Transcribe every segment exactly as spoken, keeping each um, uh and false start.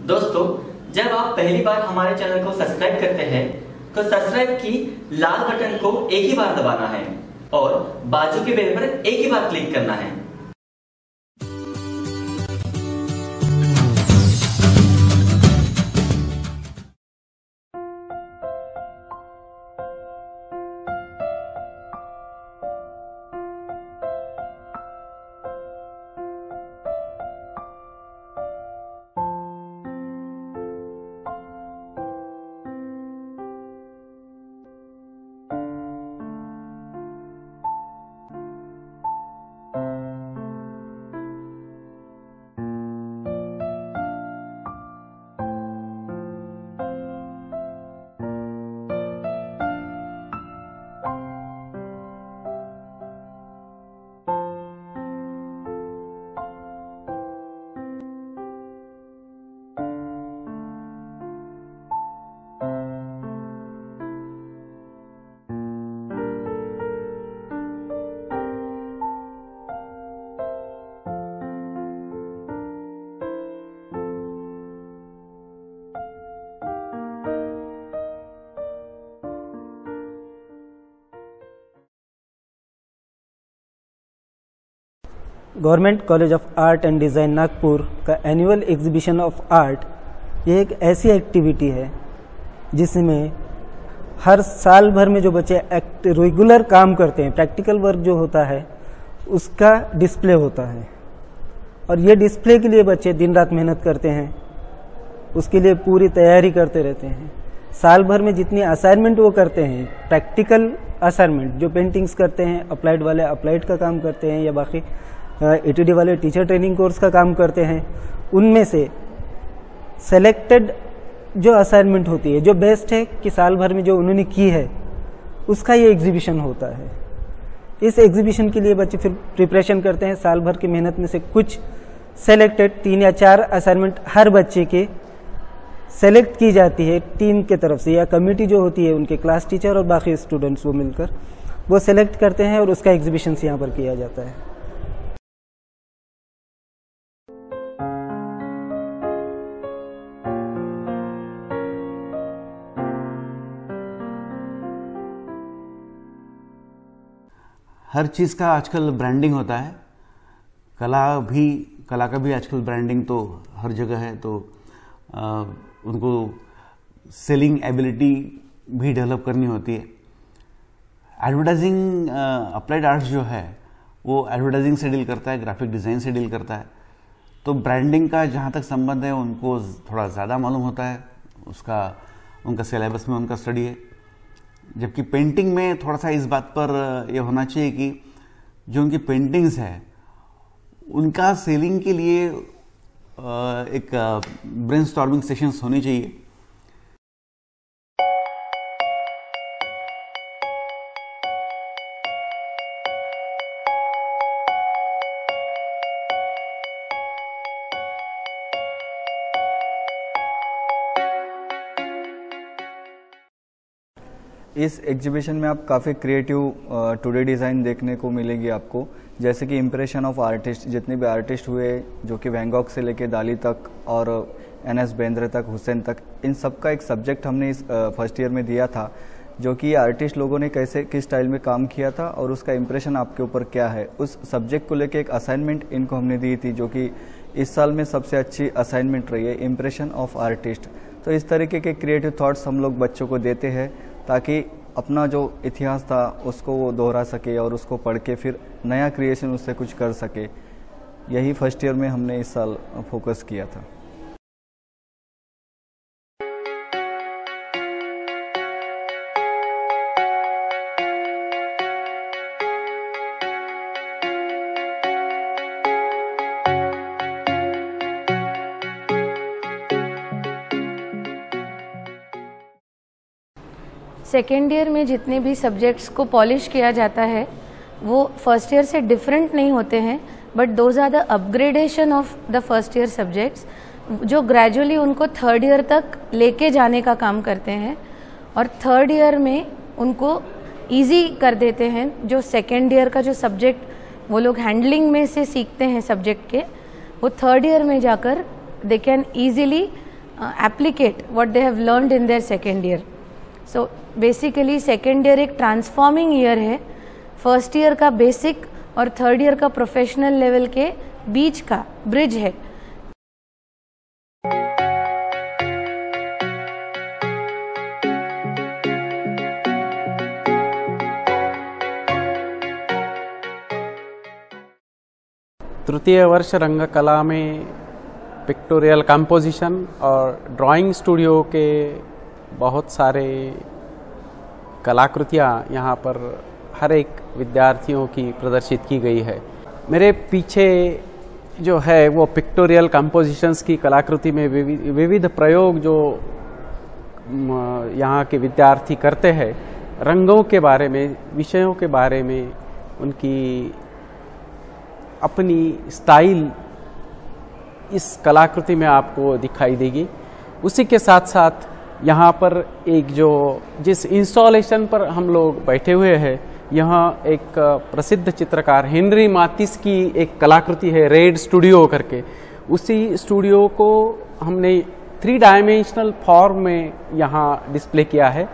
दोस्तों, जब आप पहली बार हमारे चैनल को सब्सक्राइब करते हैं तो सब्सक्राइब की लाल बटन को एक ही बार दबाना है और बाजू के बेल पर एक ही बार क्लिक करना है। Government college of art and design Nagpur का एनुअल एग्जीबिशन ऑफ आर्ट ये एक ऐसी एक्टिविटी है जिसमें हर साल भर में जो बच्चे एक्ट रेगुलर काम करते हैं, प्रैक्टिकल वर्क जो होता है उसका डिस्प्ले होता है। और ये डिस्प्ले के लिए बच्चे दिन रात मेहनत करते हैं, उसके लिए पूरी तैयारी करते रहते हैं। साल भर में जितनी असाइनमेंट वो करते हैं, प्रैक्टिकल असाइनमेंट जो पेंटिंग्स करते हैं, अप्लाइड वाले अप्लाइड का काम करते हैं या बाकी एटीडी वाले टीचर ट्रेनिंग कोर्स का काम करते हैं, उनमें से सेलेक्टेड जो असाइनमेंट होती है, जो बेस्ट है कि साल भर में जो उन्होंने की है, उसका ये एग्जीबिशन होता है। इस एग्जीबिशन के लिए बच्चे फिर प्रिपरेशन करते हैं। साल भर की मेहनत में से कुछ सेलेक्टेड तीन या चार असाइनमेंट हर बच्चे के सेलेक्ट की जाती है टीम के तरफ से, या कमेटी जो होती है उनके क्लास टीचर और बाकी स्टूडेंट्स वो मिलकर वो सेलेक्ट करते हैं और उसका एग्जीबिशन यहाँ पर किया जाता है। हर चीज़ का आजकल ब्रांडिंग होता है, कला भी कला का भी आजकल ब्रांडिंग तो हर जगह है, तो आ, उनको सेलिंग एबिलिटी भी डेवलप करनी होती है। एडवर्टाइजिंग अप्लाइड आर्ट्स जो है वो एडवर्टाइजिंग से डील करता है, ग्राफिक डिज़ाइन से डील करता है, तो ब्रांडिंग का जहाँ तक संबंध है उनको थोड़ा ज़्यादा मालूम होता है, उसका उनका सिलेबस में उनका स्टडी है। जबकि पेंटिंग में थोड़ा सा इस बात पर यह होना चाहिए कि जो उनकी पेंटिंग्स है उनका सेलिंग के लिए एक ब्रेनस्टॉर्मिंग सेशंस होनी चाहिए। इस एग्जीबिशन में आप काफ़ी क्रिएटिव टुडे डिज़ाइन देखने को मिलेगी आपको, जैसे कि इम्प्रेशन ऑफ आर्टिस्ट, जितने भी आर्टिस्ट हुए जो कि वैन गॉग से लेके दाली तक और एन एस बेंद्रे तक, हुसैन तक, इन सब का एक सब्जेक्ट हमने इस फर्स्ट ईयर में दिया था, जो कि आर्टिस्ट लोगों ने कैसे किस स्टाइल में काम किया था और उसका इम्प्रेशन आपके ऊपर क्या है, उस सब्जेक्ट को लेके एक असाइनमेंट इनको हमने दी थी, जो कि इस साल में सबसे अच्छी असाइनमेंट रही है, इम्प्रेशन ऑफ आर्टिस्ट। तो इस तरीके के क्रिएटिव थॉट्स हम लोग बच्चों को देते हैं ताकि अपना जो इतिहास था उसको वो दोहरा सके और उसको पढ़ के फिर नया क्रिएशन उससे कुछ कर सके। यही फर्स्ट ईयर में हमने इस साल फोकस किया था। सेकेंड ईयर में जितने भी सब्जेक्ट्स को पॉलिश किया जाता है वो फर्स्ट ईयर से डिफरेंट नहीं होते हैं, but those are the upgradation of the first year subjects जो ग्रेजुअली उनको थर्ड ईयर तक लेके जाने का काम करते हैं और थर्ड ईयर में उनको इजी कर देते हैं। जो सेकेंड ईयर का जो सब्जेक्ट वो लोग हैंडलिंग में से सीखते हैं सब्जेक्ट के, वो थर्ड ईयर में जाकर they can easily uh, applicate what they have learned in their second year. So basically second year एक transforming year है, first year का basic और third year का professional level के बीच का bridge है. तृतीय वर्ष रंगकला में पिक्टोरियल कंपोजिशन और ड्राइंग स्टूडियो के बहुत सारे कलाकृतियाँ यहाँ पर हर एक विद्यार्थियों की प्रदर्शित की गई है. मेरे पीछे जो है वो पिक्टोरियल कंपोजिशंस की कलाकृति में विविध प्रयोग जो यहाँ के विद्यार्थी करते हैं, रंगों के बारे में, विषयों के बारे में, उनकी अपनी स्टाइल इस कलाकृति में आपको दिखाई देगी. उसी के साथ साथ यहाँ पर एक जो जिस इंस्टॉलेशन पर हम लोग बैठे हुए हैं, यहाँ एक प्रसिद्ध चित्रकार हेनरी मातिस की एक कलाकृति है रेड स्टूडियो करके. उसी स्टूडियो को हमने थ्री डायमेंशनल फॉर्म में यहाँ डिस्प्ले किया है.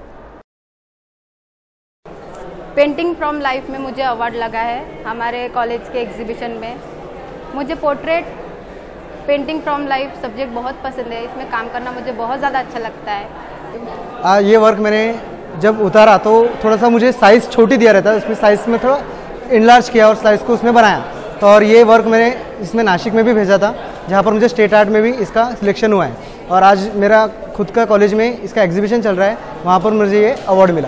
पेंटिंग फ्रॉम लाइफ में मुझे अवार्ड लगा है हमारे कॉलेज के एग्जीबिशन में. मुझे portrait painting from life subject बहुत पसंद है. इसमें काम करना मुझे बहुत ज़्यादा अच्छा लगता है. आ, ये वर्क मैंने जब उतारा तो थोड़ा सा मुझे साइज़ छोटी दिया रहता है, उसमें साइज़ में थोड़ा इनलार्ज किया और साइज़ को उसमें बनाया. तो और ये वर्क मैंने इसमें नासिक में भी भेजा था, जहाँ पर मुझे स्टेट आर्ट में भी इसका सिलेक्शन हुआ है. और आज मेरा खुद का कॉलेज में इसका एग्जीबिशन चल रहा है, वहाँ पर मुझे ये अवार्ड मिला.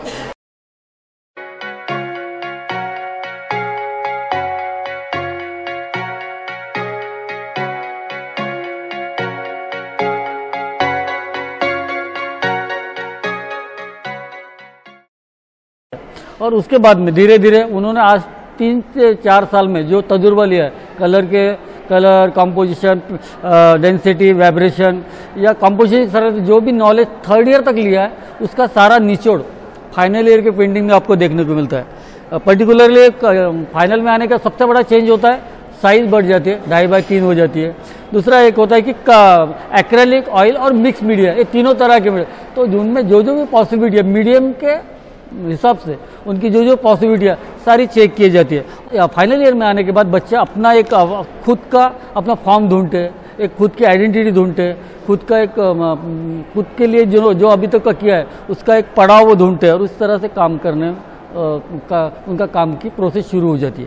और उसके बाद में धीरे धीरे उन्होंने आज तीन से चार साल में जो तजुर्बा लिया है, कलर के कलर कंपोजिशन, डेंसिटी, वाइब्रेशन या कंपोजिशन सारा जो भी नॉलेज थर्ड ईयर तक लिया है, उसका सारा निचोड़ फाइनल ईयर के पेंटिंग में आपको देखने को मिलता है. पर्टिकुलरली फाइनल में आने का सबसे बड़ा चेंज होता है, साइज बढ़ जाती है, ढाई बाई तीन हो जाती है. दूसरा एक होता है कि एक्रेलिक, ऑयल और मिक्स मीडिया, ये तीनों तरह के मीडिया. तो उनमें जो जो भी पॉसिबिलिटी है मीडियम के हिसाब से उनकी जो जो पॉसिबिलिटियाँ सारी चेक की जाती है. फाइनल ईयर में आने के बाद बच्चे अपना एक खुद का अपना फॉर्म ढूंढते हैं, एक खुद की आइडेंटिटी ढूंढते हैं, खुद का एक खुद के लिए जो जो अभी तक का किया है उसका एक पड़ाव वो ढूंढते हैं और उस तरह से काम करने का उनका काम की प्रोसेस शुरू हो जाती है.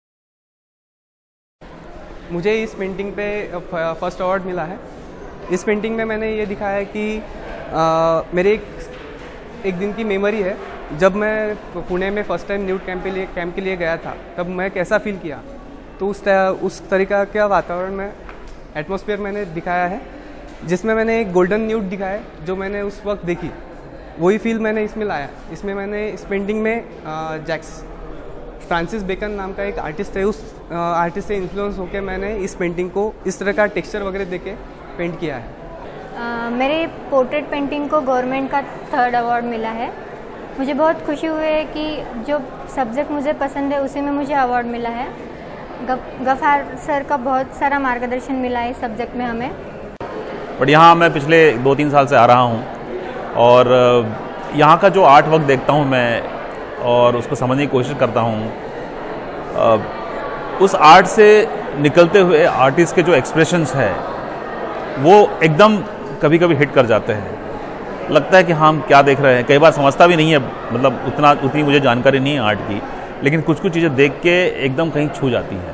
मुझे इस पेंटिंग पे फर्स्ट अवार्ड मिला है. इस पेंटिंग में मैंने ये दिखाया है कि आ, मेरे एक, एक दिन की मेमोरी है. जब मैं पुणे में फ़र्स्ट टाइम न्यूड कैंप के लिए कैंप के लिए गया था, तब मैं कैसा फील किया. तो उस उस तरीका का वातावरण में एटमॉस्फेयर मैंने दिखाया है, जिसमें मैंने एक गोल्डन न्यूड दिखाया है जो मैंने उस वक्त देखी. वही फील मैंने इसमें लाया. इसमें मैंने इस पेंटिंग में जैक्स फ्रांसिस बेकन नाम का एक आर्टिस्ट है, उस आर्टिस्ट से इन्फ्लुएंस होकर मैंने इस पेंटिंग को इस तरह का टेक्सचर वगैरह देके पेंट किया है. Uh, मेरे पोर्ट्रेट पेंटिंग को गवर्नमेंट का थर्ड अवार्ड मिला है. मुझे बहुत खुशी हुई है कि जो सब्जेक्ट मुझे पसंद है उसी में मुझे अवार्ड मिला है. गफ्ट सर का बहुत सारा मार्गदर्शन मिला है इस सब्जेक्ट में हमें. बट यहाँ मैं पिछले दो तीन साल से आ रहा हूँ और यहाँ का जो आर्ट वर्क देखता हूँ मैं और उसको समझने की कोशिश करता हूँ, उस आर्ट से निकलते हुए आर्टिस्ट के जो एक्सप्रेशंस है वो एकदम कभी कभी हिट कर जाते हैं. लगता है कि हम क्या देख रहे हैं. कई बार समझता भी नहीं है, मतलब उतना उतनी मुझे जानकारी नहीं है आर्ट की, लेकिन कुछ कुछ चीज़ें देख के एकदम कहीं छू जाती हैं.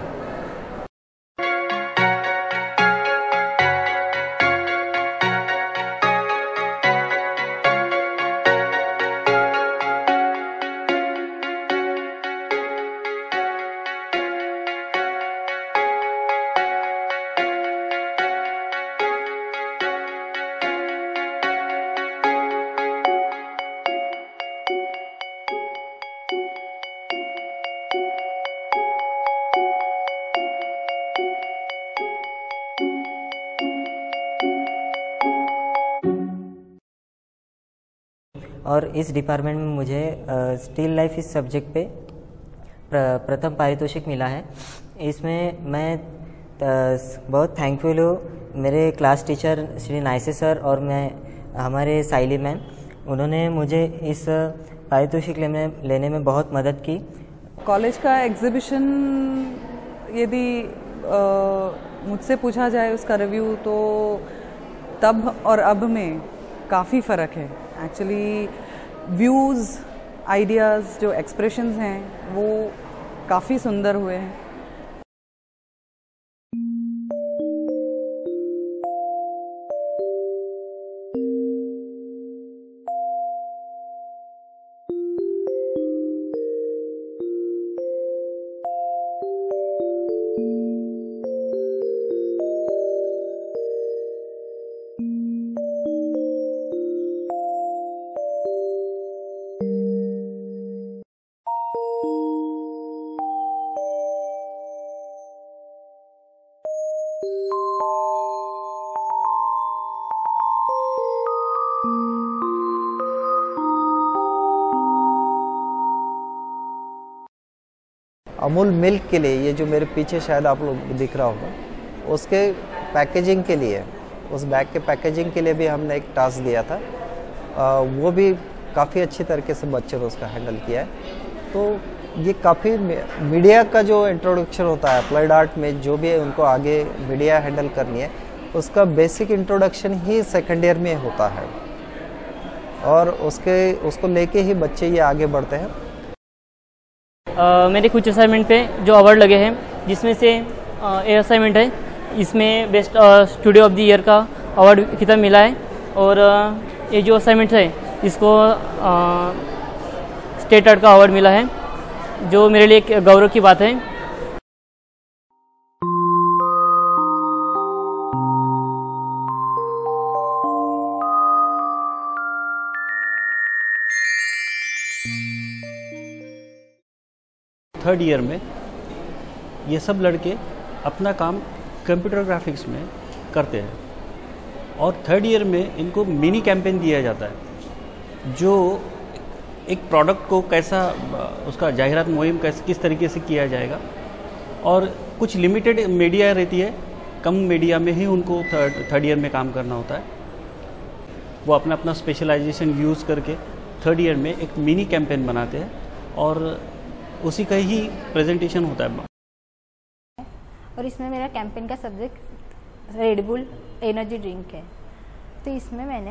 और इस डिपार्टमेंट में मुझे स्टिल लाइफ इस सब्जेक्ट पे प्र, प्रथम पारितोषिक मिला है. इसमें मैं बहुत थैंकफुल हूँ मेरे क्लास टीचर श्री नाइसे सर और मैं हमारे साइली मैम, उन्होंने मुझे इस पारितोषिक लेने लेने में बहुत मदद की। कॉलेज का एग्जीबिशन यदि मुझसे पूछा जाए उसका रिव्यू, तो तब और अब में काफ़ी फ़र्क है। एक्चुअली व्यूज़, आइडियाज़, जो एक्सप्रेशंस हैं वो काफ़ी सुंदर हुए हैं। अमूल मिल्क के लिए, ये जो मेरे पीछे शायद आप लोग दिख रहा होगा, उसके पैकेजिंग के लिए, उस बैग के पैकेजिंग के लिए भी हमने एक टास्क दिया था। आ, वो भी काफ़ी अच्छी तरीके से बच्चों ने उसका हैंडल किया है। तो ये काफ़ी मीडिया का जो इंट्रोडक्शन होता है अप्लाइड आर्ट में, जो भी है उनको आगे मीडिया हैंडल करनी है, उसका बेसिक इंट्रोडक्शन ही सेकेंड ईयर में होता है और उसके उसको लेके ही बच्चे ये आगे बढ़ते हैं। Uh, मेरे कुछ असाइनमेंट पे जो अवार्ड लगे हैं, जिसमें से ए असाइनमेंट है, इसमें best studio of the year का अवार्ड खिताब मिला है। और uh, ये जो असाइनमेंट है इसको स्टेट आर्ट का अवार्ड मिला है, जो मेरे लिए एक गौरव की बात है। थर्ड ईयर में ये सब लड़के अपना काम कंप्यूटर ग्राफिक्स में करते हैं और थर्ड ईयर में इनको मिनी कैंपेन दिया जाता है, जो एक प्रोडक्ट को कैसा उसका जाहिरात मुहिम कैसे किस तरीके से किया जाएगा। और कुछ लिमिटेड मीडिया रहती है, कम मीडिया में ही उनको थर्ड थर्ड ईयर में काम करना होता है। वो अपना अपना स्पेशलाइजेशन यूज़ करके थर्ड ईयर में एक मिनी कैंपेन बनाते हैं और उसी का ही प्रेजेंटेशन होता है। और इसमें मेरा कैंपेन का subject Red Bull energy drink है। तो इसमें मैंने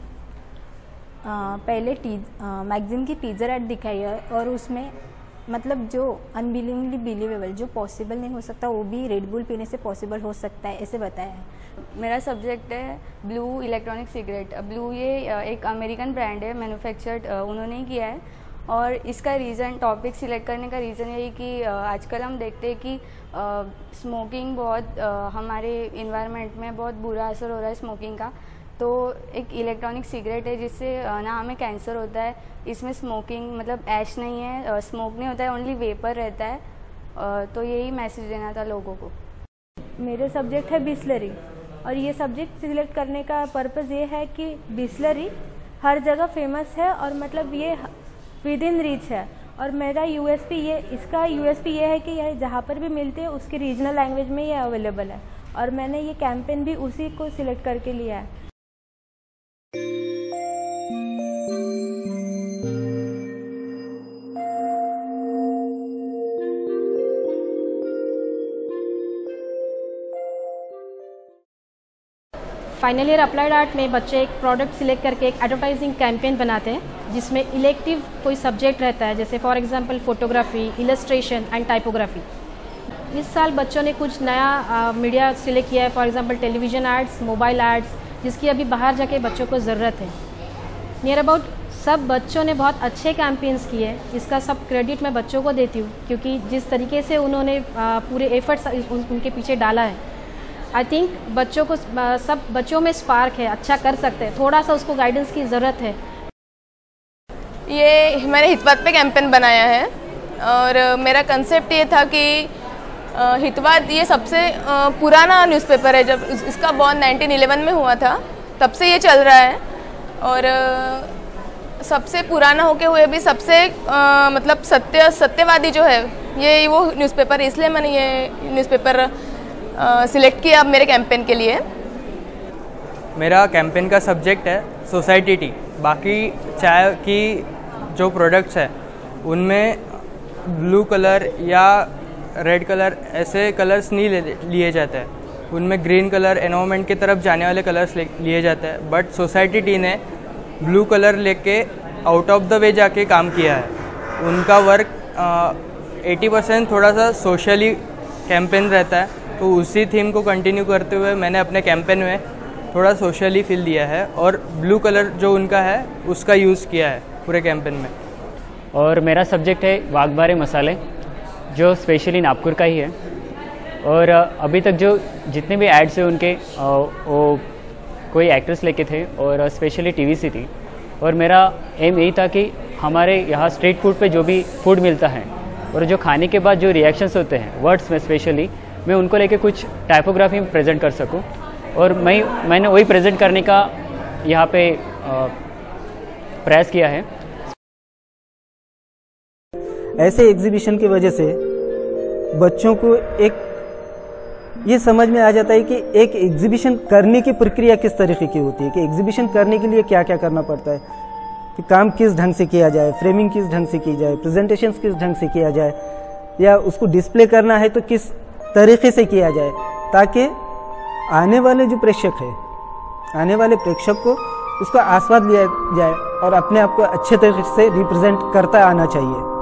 आ, पहले टी मैगजीन की टीजर एड दिखाई है और उसमें मतलब जो अनबिलीवली बिलीवेबल, जो पॉसिबल नहीं हो सकता, वो भी रेड बुल पीने से पॉसिबल हो सकता है, ऐसे बताया है। मेरा सब्जेक्ट है ब्लू इलेक्ट्रॉनिक सिगरेट। ब्लू ये एक अमेरिकन ब्रांड है, मैन्युफैक्चर्ड उन्होंने ही किया है। और इसका रीज़न, टॉपिक सिलेक्ट करने का रीज़न यही कि आजकल हम देखते हैं कि स्मोकिंग बहुत आ, हमारे इन्वायरमेंट में बहुत बुरा असर हो रहा है स्मोकिंग का। तो एक इलेक्ट्रॉनिक सिगरेट है जिससे ना हमें कैंसर होता है। इसमें स्मोकिंग मतलब ऐश नहीं है, स्मोक नहीं होता है, ओनली वेपर रहता है। आ, तो यही मैसेज देना था लोगों को। मेरे सब्जेक्ट है बिस्लरी और ये सब्जेक्ट सिलेक्ट करने का पर्पज़ ये है कि बिस्लरी हर जगह फेमस है और मतलब ये विद इन रीच है। और मेरा यूएसपी ये इसका यूएसपी ये है कि ये जहाँ पर भी मिलते हैं उसकी रीजनल लैंग्वेज में ये अवेलेबल है और मैंने ये कैंपेन भी उसी को सिलेक्ट करके लिया है। फाइनल ईयर अप्लाइड आर्ट में बच्चे एक प्रोडक्ट सिलेक्ट करके एक एडवर्टाइजिंग कैंपेन बनाते हैं, जिसमें इलेक्टिव कोई सब्जेक्ट रहता है, जैसे for example photography, illustration and typography. इस साल बच्चों ने कुछ नया मीडिया सिलेक्ट किया है, for example television ads, mobile ads, जिसकी अभी बाहर जाके बच्चों को ज़रूरत है। नियर अबाउट सब बच्चों ने बहुत अच्छे कैंपेन्स किए, इसका सब क्रेडिट मैं बच्चों को देती हूँ, क्योंकि जिस तरीके से उन्होंने पूरे एफर्ट्स उनके पीछे डाला है। आई थिंक बच्चों को सब बच्चों में स्पार्क है, अच्छा कर सकते हैं, थोड़ा सा उसको गाइडेंस की ज़रूरत है। ये मैंने हितवाद पे कैंपेन बनाया है और मेरा कंसेप्ट ये था कि हितवाद ये सबसे पुराना न्यूज़पेपर है। जब इसका बॉर्न नाइनटीन इलेवन में हुआ था, तब से ये चल रहा है और सबसे पुराना होके हुए भी सबसे आ, मतलब सत्य सत्यवादी जो है ये वो न्यूज़पेपर, इसलिए मैंने ये न्यूज़पेपर सिलेक्ट किया अब मेरे कैंपेन के लिए। मेरा कैंपेन का सब्जेक्ट है सोसाइटी टी। बाकी चाय की जो प्रोडक्ट्स है उनमें ब्लू कलर या रेड कलर ऐसे कलर्स नहीं ले लिए जाते हैं, उनमें ग्रीन कलर एनवायरनमेंट की तरफ जाने वाले कलर्स लिए जाते हैं। बट सोसाइटी टी ने ब्लू कलर लेके आउट ऑफ द वे जाके काम किया है। उनका वर्क एटी परसेंट थोड़ा सा सोशली कैंपेन रहता है, तो उसी थीम को कंटिन्यू करते हुए मैंने अपने कैंपेन में थोड़ा सोशली फील दिया है और ब्लू कलर जो उनका है उसका यूज़ किया है पूरे कैंपेन में। और मेरा सब्जेक्ट है वाघबारे मसाले, जो स्पेशली नागपुर का ही है। और अभी तक जो जितने भी एड्स हैं उनके वो कोई एक्ट्रेस लेके थे और स्पेशली टीवी सी थी। और मेरा एम यही था कि हमारे यहाँ स्ट्रीट फूड पे जो भी फूड मिलता है और जो खाने के बाद जो रिएक्शंस होते हैं वर्ड्स में स्पेशली, मैं उनको लेके कुछ टाइपोग्राफी में प्रेजेंट कर सकूं। और मैं मैंने वही प्रेजेंट करने का यहाँ पे प्रयास किया है। ऐसे एग्जीबिशन की वजह से बच्चों को एक ये समझ में आ जाता है कि एक एग्जीबिशन करने की प्रक्रिया किस तरीके की होती है, कि एग्जीबिशन करने के लिए क्या क्या करना पड़ता है, कि काम किस ढंग से किया जाए, फ्रेमिंग किस ढंग से की जाए, प्रेजेंटेशन किस ढंग से किया जाए, या उसको डिस्प्ले करना है तो किस तरीके से किया जाए, ताकि आने वाले जो प्रेक्षक है, आने वाले प्रेक्षक को उसका आस्वाद लिया जाए और अपने आप को अच्छे तरीके से रिप्रेजेंट करता आना चाहिए।